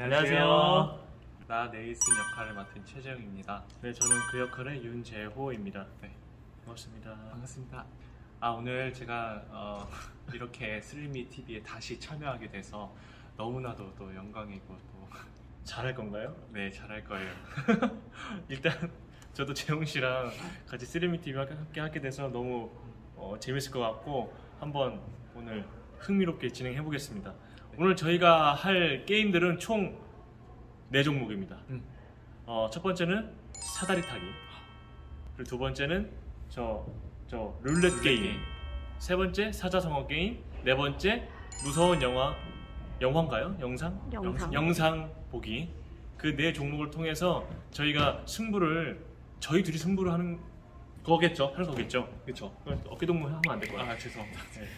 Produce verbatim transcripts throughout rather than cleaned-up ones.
안녕하세요. 나 네이슨 역할을 맡은 최재영입니다. 네, 저는 그 역할의 윤재호입니다. 네, 반갑습니다. 반갑습니다. 아, 오늘 제가 어, 이렇게 슬림미 티비에 다시 참여하게 돼서 너무나도 또 영광이고 또 잘할 건가요? 네, 잘할 거예요. 일단 저도 재홍 씨랑 같이 슬림미 티비 함께 하게 돼서 너무 어, 재밌을 것 같고 한번 오늘 흥미롭게 진행해 보겠습니다. 네. 오늘 저희가 할 게임들은 총 네 종목입니다. 음. 어, 첫 번째는 사다리 타기, 그리고 두 번째는 저, 저 룰렛, 룰렛 게임. 게임, 세 번째 사자성어 게임, 네 번째 무서운 영화, 영화인가요? 영상? 영상. 영상 보기. 그 네 종목을 통해서 저희가 승부를 저희 둘이 승부를 하는 거겠죠? 하는 거겠죠? 그렇죠. 어깨 동무 하면 안 될 거예요. 아, 죄송합니다. 네.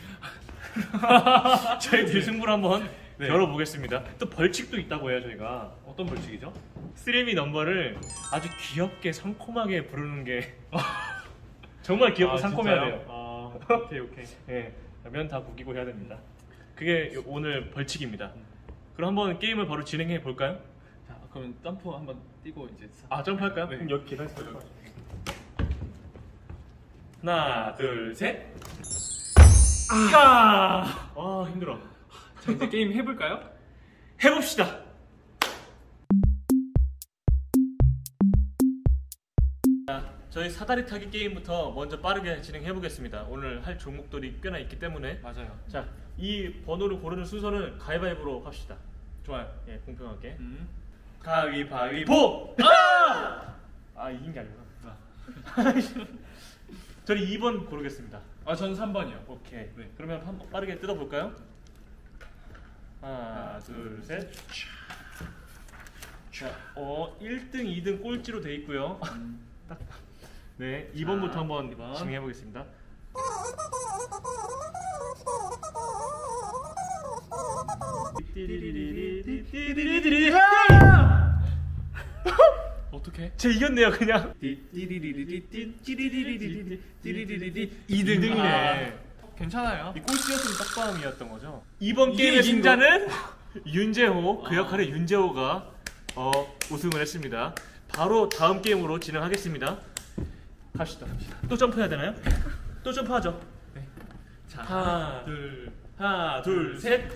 저희 둘이 승부를 한번 네. 열어보겠습니다. 또 벌칙도 있다고 해요. 저희가 어떤 벌칙이죠? 쓰리미 넘버를 아주 귀엽게 상콤하게 부르는 게 정말 귀엽고 아, 상콤해야 진짜요? 돼요. 아, 오케이 오케이. 네, 면 다 구기고 해야 됩니다. 그게 요- 오늘 벌칙입니다. 그럼 한번 게임을 바로 진행해 볼까요? 자, 그럼 점프 한번 뛰고 이제 사- 아, 점프할까요? 네. 그럼 여기 계단 있어요. 하나, 둘, 셋. 아, 아 힘들어. 자, 이제 게임 해볼까요? 해봅시다. 자, 저희 사다리 타기 게임부터 먼저 빠르게 진행해 보겠습니다. 오늘 할 종목들이 꽤나 있기 때문에. 맞아요. 자, 이 번호를 고르는 순서는 가위바위보로 합시다. 좋아요. 예, 공평하게. 음. 가위바위보! 아! 아, 이긴 게 아니구나. 저는 이 번 고르겠습니다. 아, 전 삼 번이요. 오케이. 네. 그러면 한번 빠르게 뜯어볼까요? 하나, 둘, 셋. 자, 어, 일 등, 이 등 꼴찌로 돼 있고요. 네, 이 번부터 자, 한번 이 번. 진행해 보겠습니다. 띠리리리리리리리리리. 어떻게? 제 이겼네요, 그냥. 이 이 등이네. 괜찮아요. 이 꼴찌였으면 떡방이었던 거죠. 이번 이게 게임의 이긴 승자는 윤재호, 그 아. 역할의 윤재호가 어, 우승을 했습니다. 바로 다음 게임으로 진행하겠습니다. 갑시다. 또 점프해야 되나요? 또 점프하죠. 네. 자, 하나, 둘. 하나, 둘, 셋.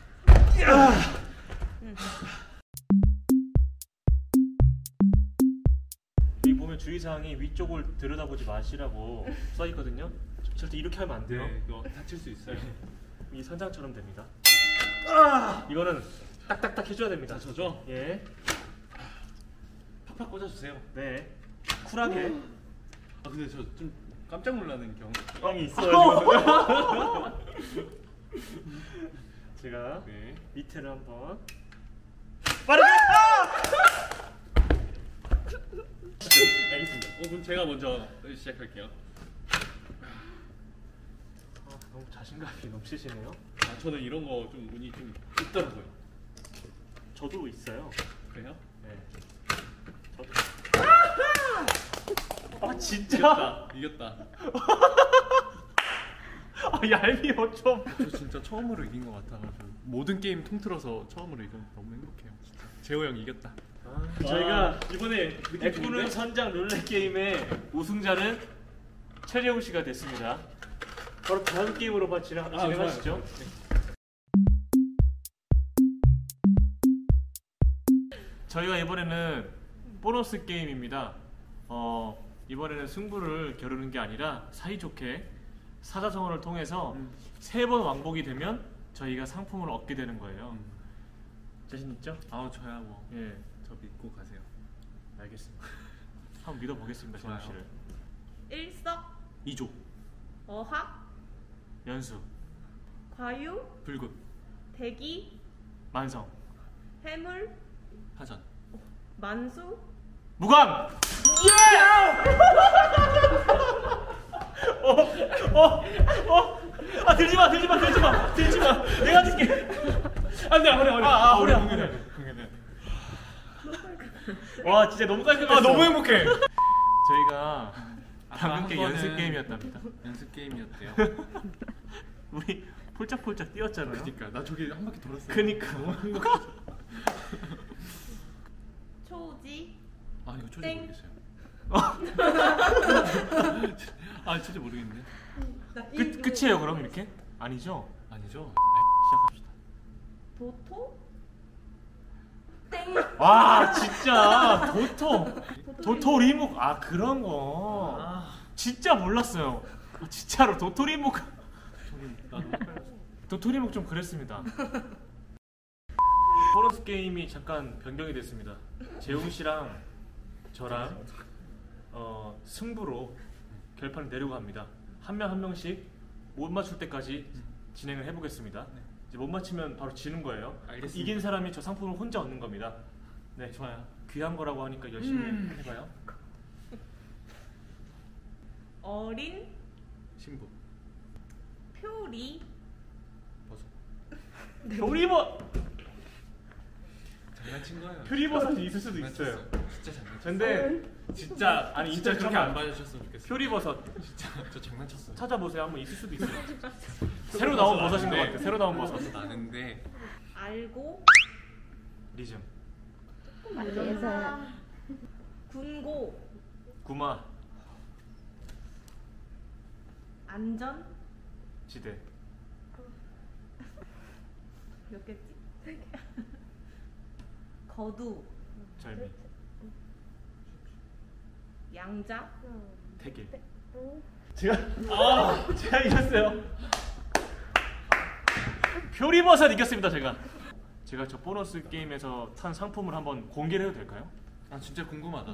여기 보면 주의사항이 위쪽을 들여다보지 마시라고 써 있거든요. 절대 이렇게 하면 안 돼요. 네, 이거 다칠 수 있어요. 이 선장처럼 됩니다. 아! 이거는 딱딱딱 해줘야 됩니다. 자, 저죠? 예. 팍팍 꽂아주세요. 네. 쿨하게. 아, 근데 저 좀 깜짝 놀라는 경우. 꽝이 있어요. 제가 네. 밑에를 한번 빠르게. 알겠습니다. 어, 그럼 제가 먼저 시작할게요. 아, 너무 자신감이 넘치시네요. 아, 저는 이런 거 좀 운이 좀 있더라고요. 저도 있어요. 그래요? 네. 저도. 아 진짜? 이겼다. 이겼다. 아 얄미워 좀. 저 진짜 처음으로 이긴 것 같아가지고 모든 게임 통틀어서 처음으로 이겨 너무 행복해요. 진짜. 재호 형 이겼다. 아, 저희가 이번에 느낌 F는 좋은데? 선장 룰렛 게임의 우승자는 최재웅 씨가 됐습니다. 바로 다음 게임으로 바 진행, 아, 진행하시죠. 좋아요. 저희가 이번에는 보너스 게임입니다. 어, 이번에는 승부를 겨루는 게 아니라 사이좋게 사자성어를 통해서 음. 세 번 왕복이 되면 저희가 상품을 얻게 되는 거예요. 음. 자신 있죠? 아우, 저야 뭐. 예, 저 믿고 가세요. 알겠습니다. 한번 믿어보겠습니다, 재웅 좋아요. 씨를. 일석, 이조, 어학, 연수, 과유, 불굿, 대기, 만성, 해물, 하전. 만수, 무광! 어, 어, 어, 아 들지 마, 들지 마, 들지 마, 들지 마. 내가 들게. 안돼, 허리, 허리. 아, 아, 허리, 허리. 공연해. 와, 진짜 너무 깔끔했어. 아, 너무 행복해. 저희가 방금 한 게 번은 연습 게임이었답니다. 연습 게임이었대요. 우리 폴짝폴짝 뛰었잖아요. 그니까 나 저기 한 바퀴 돌았어요. 그니까. 너무 행복해. 아 이거 초지 땡. 모르겠어요. 아 진짜 모르겠네. 끝 끝이에요 그럼 이렇게? 아니죠? 아니죠? 시작합시다. 도토? 땡. 와 진짜 도토 도토리묵 아 그런 거 아 진짜 몰랐어요. 아, 진짜로 도토리묵 저는 나도 헷갈렸어. 도토리묵 좀 그랬습니다. 보너스 게임이 잠깐 변경이 됐습니다. 재웅 씨랑 저랑 어, 승부로 결판을 내려고 합니다. 한 명 한 명씩 못 맞출 때까지 진행을 해보겠습니다. 이제 못 맞히면 바로 지는 거예요. 알겠습니다. 이긴 사람이 저 상품을 혼자 얻는 겁니다. 네, 좋아요. 귀한 거라고 하니까 열심히 음. 해봐요. 어린 신부 표리 버섯. 표리버 장난친 거예요. 표리버섯이 있을 수도 있어요. 장난쳤어요. 진짜 장난쳤어요. 근데 진짜 아니 진짜 그렇게 그렇게 안 안 봐주셨으면 좋겠어요. 표리버섯 진짜 저 장난쳤어요. 찾아보세요. 한번 있을 수도 있어요. 새로 나온 버섯인 것 같아. 새로 나온 버섯. 버섯 아는데 알고 리즘 맞아서 군고 구마 안전 지대 몇 개지? 거두 절미 양자 태길 제가 아 제가 이겼어요. 표리버섯 이겼습니다. 제가 제가 저 보너스 게임에서 탄 상품을 한번 공개를 해도 될까요? 아 진짜 궁금하다.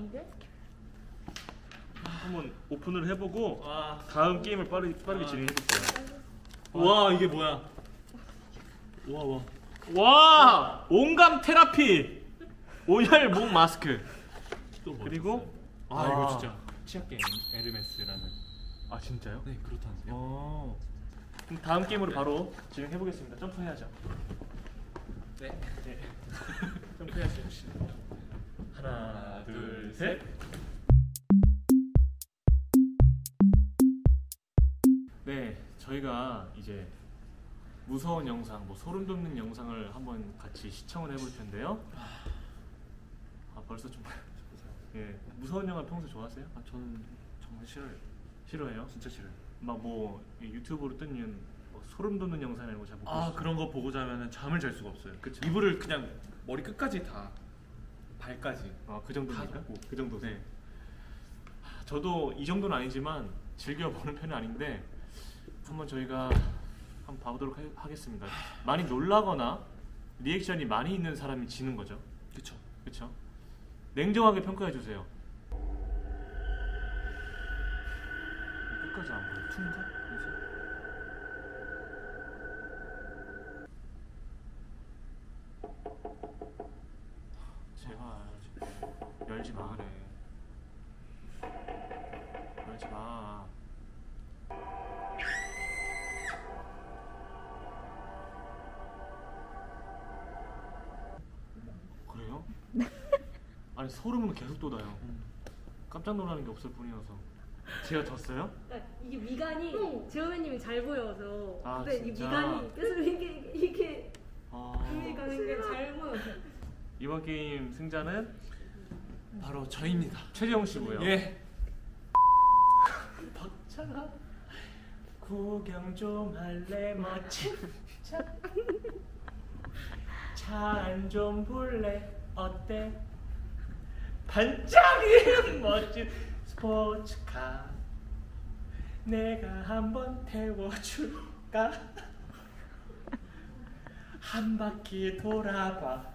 한번 오픈을 해보고 와, 다음 게임을 빠르, 빠르게 아. 진행해볼게요. 와 이게 뭐야? 와 와. 와 온감 테라피 온열 목 마스크 또 뭐? 그리고 아, 아. 이거 진짜 치약 게임 에르메스라는. 아 진짜요? 네 그렇다는데요. 어. 그럼 다음 게임으로 바로 진행해보겠습니다. 점프해야죠. 네. 네. 점프해야죠. 하나, 둘, 셋. 네, 저희가 이제 무서운 영상, 뭐 소름 돋는 영상을 한번 같이 시청을 해볼 텐데요. 아 벌써 좀 예, 무서운 영화 평소 좋아하세요? 아 저는 정말 싫어요. 싫어해요? 진짜 싫어요. 막 뭐 유튜브로 뜨는 뭐 소름 돋는 영상 이런 거 잘 못 보시죠? 아 그런 거 보고 자면은 잠을 잘 수가 없어요. 그쵸. 이불을 그냥 머리 끝까지 다 발까지. 아, 그 정도입니까? 다 덮고. 그 정도세요? 네. 저도 이 정도는 아니지만 즐겨 보는 편은 아닌데 한번 저희가 한번 봐보도록 하, 하겠습니다. 많이 놀라거나 리액션이 많이 있는 사람이 지는 거죠. 그쵸. 그렇죠? 냉정하게 평가해 주세요. 끝까지 안 보여. 퉁가? 제발 열지 마. 그래. 열지 마. 그래요? 아니 소름은 계속 돋아요. 깜짝 놀라는 게 없을 뿐이어서. 제가 졌어요? 그러니까 이게 미간이 재호님이 잘 보여서 아, 근데 이 진짜? 미간이 계속 이게 이게 아, 이게 가는 게 잘 보여. 이번 게임 승자는 바로 저입니다. 최재형 씨고요. 예. 벅차가 구경 좀 할래 멋진 차. 차 안 좀 볼래 어때? 반짝이는 멋진 스포츠카 내가 한번 태워줄까? 한 바퀴 돌아봐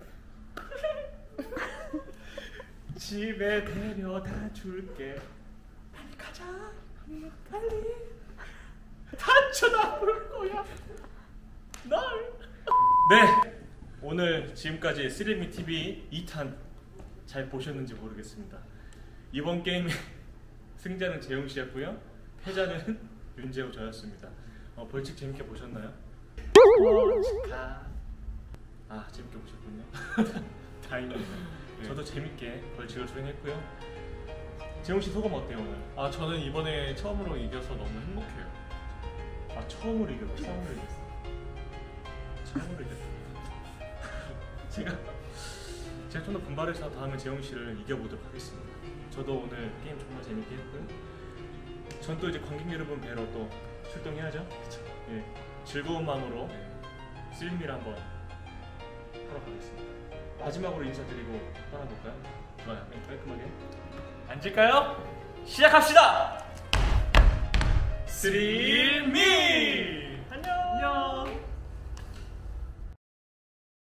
집에 데려다 줄게 빨리 가자 빨리 다 쳐다볼 거야 널 네 오늘 지금까지 쓰리미 티비 이 탄 잘 보셨는지 모르겠습니다. 이번 게임의 승자는 재용 씨였고요. 패자는 윤재호 저였습니다. 어, 벌칙 재밌게 보셨나요? 벌칙아. 아 재밌게 보셨군요. 다행입니다. 네. 저도 재밌게 벌칙을 수행했고요. 재용 씨 소감 어때요 오늘? 아 저는 이번에 처음으로 이겨서 너무 행복해요. 아 처음으로 이겼어. 처음으로 이겼어. 처음으로 이겼어. 제가 제가 좀 더 분발해서 다음에 재용 씨를 이겨보도록 하겠습니다. 저도 오늘 게임 정말 재밌게 했고요. 전 또 이제 관객 여러분 뵈러 또 출동해야죠. 그쵸. 예, 즐거운 마음으로 네. 슬림미를 한번 하러 가겠습니다. 마지막으로 인사드리고 떠나볼까요? 좋아요. 네, 깔끔하게 앉을까요? 시작합시다. 슬림미 안녕. 안녕.